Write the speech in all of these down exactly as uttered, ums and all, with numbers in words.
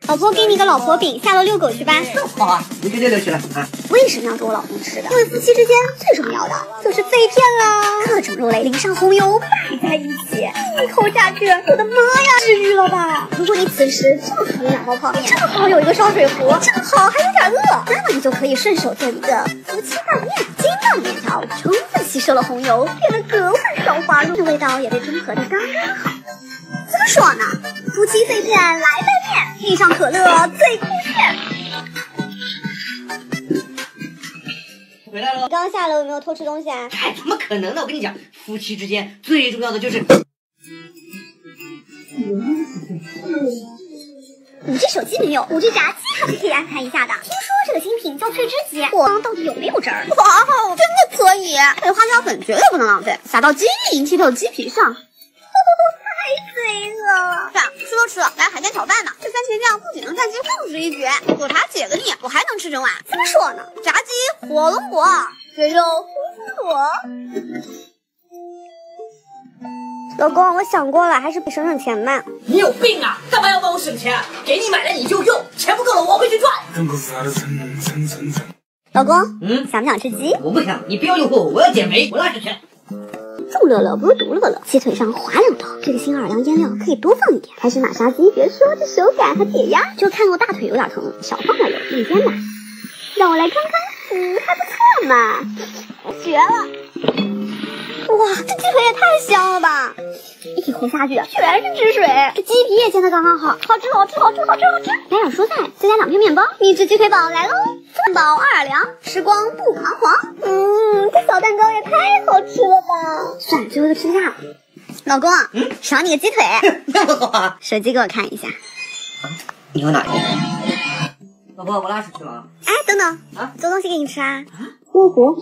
老婆给你个老婆饼，下楼遛狗去吧。 好啊，你就溜溜去了啊。 为什么要给我老公吃的？因为夫妻之间最重要的就是肺片啦，各种肉类淋上红油拌在一起，一口下去，我的妈呀，治愈了吧！如果你此时正好有两包泡面，正好有一个烧水壶，正好还有点饿，那么你就可以顺手做一个夫妻拌面。筋道的面条充分吸收了红油，变得格外爽滑润，味道也被中和的刚刚好。怎么说呢？夫妻肺片来拌面，配上可乐最酷炫。 回来了。 你刚刚下楼有没有偷吃东西啊？ 哎，怎么可能呢？我跟你讲，夫妻之间最重要的就是。 五 G 手机没有，五 G 炸鸡还是可以安排一下的。听说这个新品叫脆汁鸡，我到底有没有汁儿？哇哦，真的可以！这花椒粉绝对不能浪费，撒到晶莹剔透的鸡皮上。太罪恶了！这样吃都吃了，来海鲜炒饭呢。这番茄酱不仅能蘸鸡，更是一绝。有茶解个腻，我还能吃整碗。怎么说呢？炸鸡、火龙果、水肉胡须果。老公，我想过了，还是省省钱吧。 你有病啊！干嘛要帮我省钱？给你买了你就用，钱不够了我回去赚。 老公， 嗯， 想不想吃鸡？ 我不想，你不要诱惑我，我要减肥，我拉屎去。 众乐乐不如独乐乐，鸡腿上划两刀，这个新奥尔良腌料可以多放一点。开始马杀鸡，别说这手感还解压，就看我大腿有点疼，少放点油，硬煎吧。让我来看看，嗯，还不错嘛，绝了！哇，这鸡腿也太香了吧！一口下去全是汁水，这鸡皮也煎得刚刚好，好吃好吃好吃好吃好吃！来点蔬菜，再加两片面包，秘制鸡腿堡来喽！汉堡奥尔良，时光不彷徨。嗯，这小蛋糕也太好吃了吧！算了，最后就吃下了。老公，嗯，赏你个鸡腿， 那么好啊！ 手机给我看一下。 你有哪里？老婆，我拉屎去了。 哎，等等啊， 做东西给你吃啊。 面糊。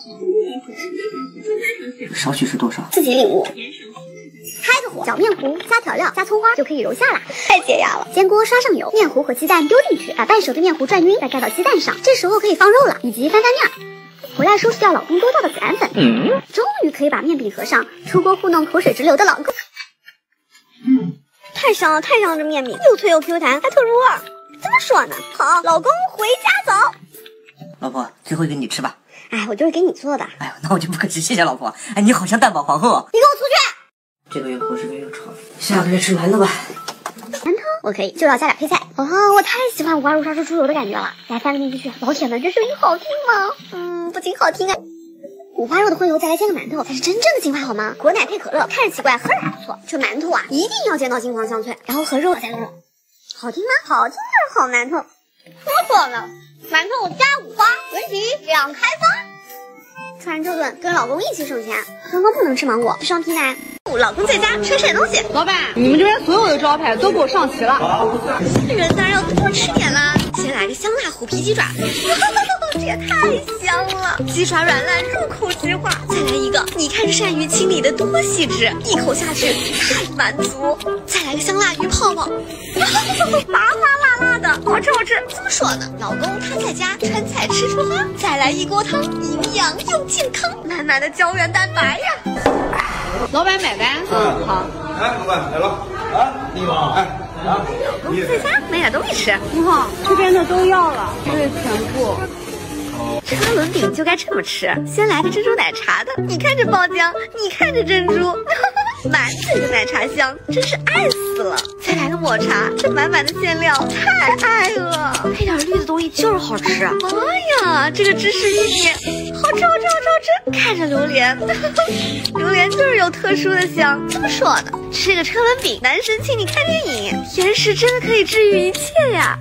少许是多少？ 自己领悟。开个火，搅面糊，加调料，加葱花就可以揉下了，太解压了。煎锅刷上油，面糊和鸡蛋丢进去，把半熟的面糊转匀，再盖到鸡蛋上。这时候可以放肉了，以及翻翻面。回来收拾掉老公多掉的孜然粉，嗯，终于可以把面饼合上。出锅糊弄口水直流的老公，嗯，太香了，太香了！这面饼又脆又 Q 弹，还特入味儿。怎么说呢？好，老公回家走。 老婆，最后一个你吃吧。 哎，我就是给你做的。 哎呦，那我就不客气，谢谢老婆。哎，你好像蛋堡皇后。 你给我出去！ 这个月伙食费又超了，下个月吃馒头吧。 馒头我可以，就要加点配菜。哦，我太喜欢五花肉刷出猪油的感觉了。来翻个面进去，老铁们，这声音好听吗？嗯，不仅好听啊。五花肉的荤油再来煎个馒头，才是真正的精华好吗？果奶配可乐，看着奇怪，喝着还不错。这馒头啊，一定要煎到金黄香脆，然后和肉再热。好听吗？好听就是好馒头。怎么说呢？馒头加五花，文题两开发。吃完这顿，跟老公一起省钱。刚刚不能吃芒果，双皮奶。老公在家吃点东西。 老板，你们这边所有的招牌都给我上齐了。 人当然要多吃点啦。先来个香辣虎皮鸡爪，这也太香了！鸡爪软烂，入口即化。再来一个，你看这鳝鱼清理的多细致，一口下去太满足。再来个香辣鱼泡泡，麻花辣辣的，好吃好吃。怎么说呢？老公他在家川菜吃出花。再来一锅汤，营养又健康，满满的胶原蛋白呀！ 老板买单。嗯，好。 哎，老板来了。啊，你好。哎，啊， 你在家买点东西吃。 你好，这边的都要了，这是全部。 车轮饼就该这么吃，先来个珍珠奶茶的，你看这爆浆，你看这珍珠，满嘴的奶茶香，真是爱死了。再来个抹茶，这满满的馅料太爱了，配点绿的东西就是好吃。妈呀，这个芝士玉米，好吃好吃好吃好吃！看着榴莲，榴莲就是有特殊的香。这么说呢，吃个车轮饼，男神请你看电影，甜食真的可以治愈一切呀。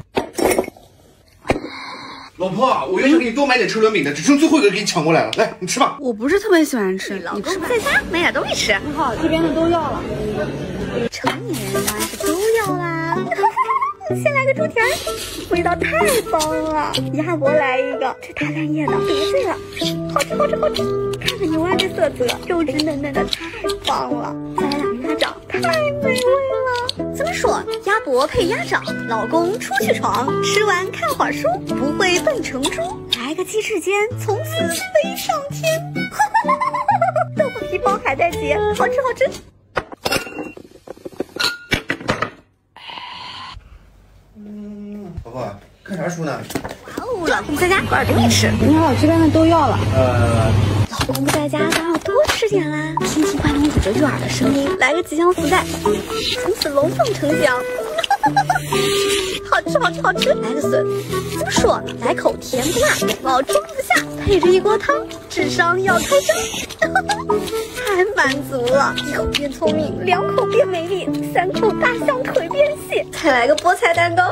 老婆，我原想给你多买点车轮饼的，只剩最后一个给你抢过来了。来，你吃吧。 我不是特别喜欢吃， 老公在家买点东西吃。 你好，这边的都要了。 成年人当然是都要啦。先来个猪蹄儿，味道太棒了。鸭脖来一个，这大半夜的别醉了，好吃好吃好吃。看看牛蛙这色泽，肉质嫩嫩的，太棒了。再来两个鸭掌，太美味了。怎么说？鸭脖配鸭掌，老公出去闯，吃完看会儿书，不会笨成猪。来个鸡翅尖，从此飞上天。豆腐皮包海带结，好吃好吃。嗯。 婆，看啥书呢？ 哇哦，老公不在家，多少东西吃。 你好，这边的都要了。 呃， 老公不在家，当然要多吃点啦。听听关东煮着悦耳的声音，来个吉祥福袋，从此龙凤呈祥。好吃好吃好吃，来个笋，怎么说呢？来口甜不辣，美貌装不下，配着一锅汤，智商要开张。太满足了，一口变聪明，两口变美丽，三口大象腿变细，再来个菠菜蛋糕。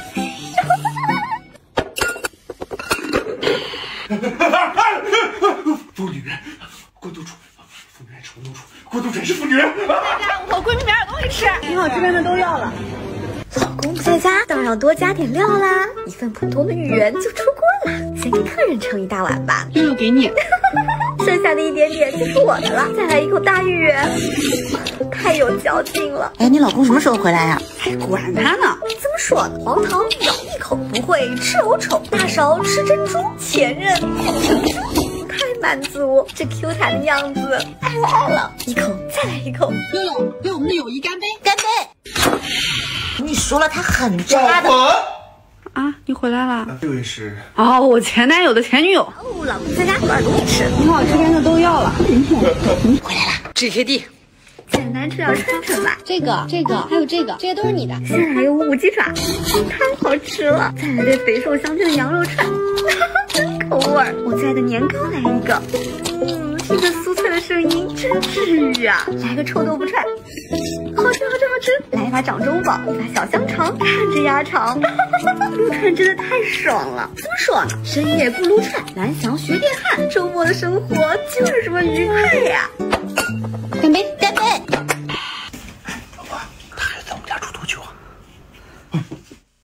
妇女人，过度处，妇女人是过度处，过度处是妇女人。 在家，我和闺蜜没点东西吃。你好，这边的都要了。 老公不在家，当然要多加点料啦。一份普通的芋圆就出锅了，先给客人盛一大碗吧。 这个给你， 剩下的一点点就是我的了。再来一口大芋圆，太有嚼劲了。 哎，你老公什么时候回来呀？ 还管他呢。 怎么说呢？黄糖咬一口，不会吃藕丑，大勺吃珍珠，前任变成猪。太满足，这 Q 弹的样子，爱了爱了。一口再来一口， 悠悠，为我们的友谊干杯！ 干杯！你说了他很渣的。 老婆， 啊，你回来了。 这位是哦，我前男友的前女友。 哦，老公在家，多少东西吃。 你好，这边的都要了。 回来了 G K D， 简单吃点串串吧。 这个，这个，还有这个，这些都是你的。 先来个五鸡爪，太好吃了。再来对肥瘦相间的羊肉串，真口味儿。我最爱的年糕来一个，嗯，听着酥脆的声音真治愈啊。来个臭豆腐串，好吃好吃好吃。来一把掌中宝，一把小香肠，看着鸭肠。撸串真的太爽了。怎么说呢？深夜不撸串，蓝翔学电焊。周末的生活就是这么愉快呀。 干杯！干杯！